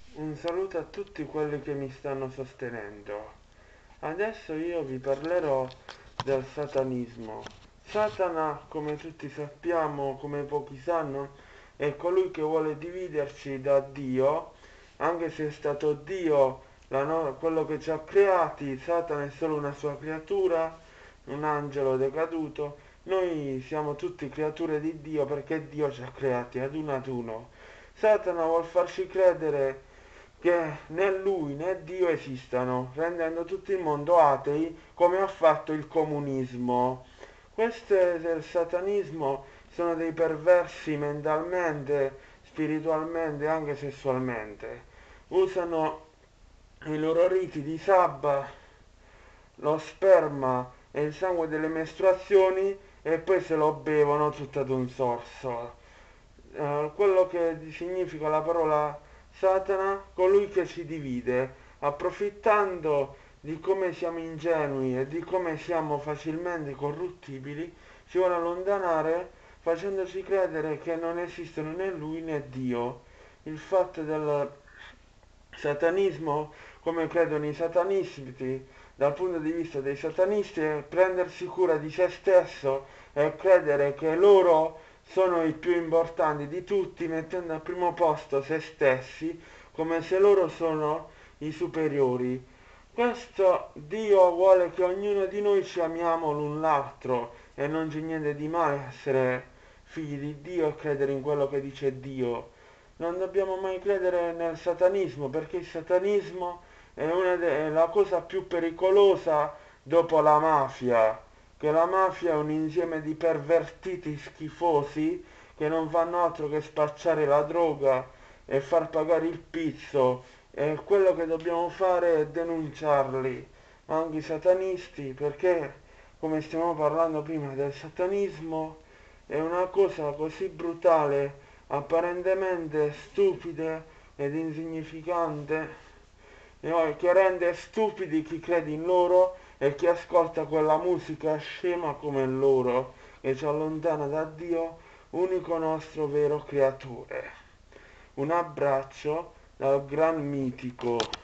Un saluto a tutti quelli che mi stanno sostenendo. Adesso io vi parlerò del satanismo. Satana, come tutti sappiamo, come pochi sanno, è colui che vuole dividerci da Dio, anche se è stato Dio quello che ci ha creati. Satana è solo una sua creatura, un angelo decaduto. Noi siamo tutti creature di Dio perché Dio ci ha creati ad uno. Satana vuol farci credere che né lui né Dio esistano, rendendo tutto il mondo atei come ha fatto il comunismo. Queste del satanismo sono dei perversi mentalmente, spiritualmente e anche sessualmente. Usano i loro riti di sabba, lo sperma e il sangue delle mestruazioni e poi se lo bevono tutto ad un sorso. Quello che significa la parola Satana, colui che ci divide, approfittando di come siamo ingenui e di come siamo facilmente corruttibili, ci vuole allontanare facendoci credere che non esistono né lui né Dio. Il fatto del satanismo, come credono i satanisti, dal punto di vista dei satanisti, è prendersi cura di se stesso e credere che loro sono i più importanti di tutti, mettendo al primo posto se stessi, come se loro sono i superiori. Questo Dio vuole che ognuno di noi ci amiamo l'un l'altro e non c'è niente di male essere figli di Dio e credere in quello che dice Dio. Non dobbiamo mai credere nel satanismo perché il satanismo è la cosa più pericolosa dopo la mafia, che la mafia è un insieme di pervertiti schifosi che non fanno altro che spacciare la droga e far pagare il pizzo, e quello che dobbiamo fare è denunciarli, anche i satanisti, perché come stiamo parlando prima del satanismo è una cosa così brutale, apparentemente stupida ed insignificante, che rende stupidi chi crede in loro e chi ascolta quella musica scema come loro, che ci allontana da Dio, unico nostro vero creatore. Un abbraccio dal gran mitico.